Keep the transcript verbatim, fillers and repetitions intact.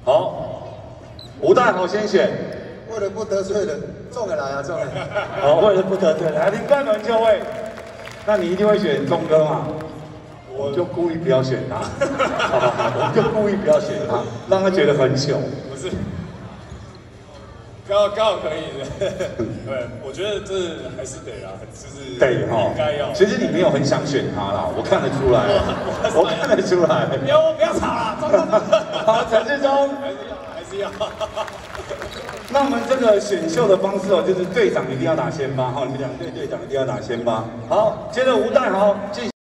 好，吴大豪先选。 为了不得罪人，中了来啊，中了。 好，为了不得罪人，林冠伦就位。那你一定会选钟哥嘛？我就故意不要选他，好吧？我就故意不要选他，让他觉得很糗。 不是，刚好刚好可以的。对，我觉得这还是得啦，就是得哈， 应该要。 其实你没有很想选他啦，我看得出来，我看得出来。 不要不要吵了，钟哥。 好，陈志忠。 还是要还是要。 那我们这个选秀的方式哦，就是队长一定要打先发，哈，你们两队队长一定要打先发。好，接着吴代豪进。